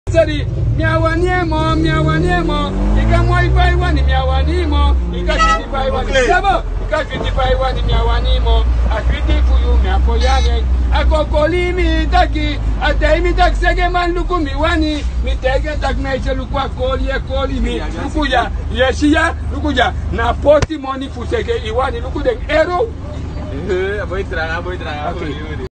Sari, miawaniemo, ika mwaipai wani miawanimo, ika 55 wani. Sabo, ika 55 wani miawanimo, akwiti fuyu miapoyane, akokolimi taki, ataimi tak sege man lukumi wani, mitege tak meche lukwa koli mi, lukuya, yeshia, lukuya, na poti moni fusege iwani, lukudeng ero. Voy a tragar.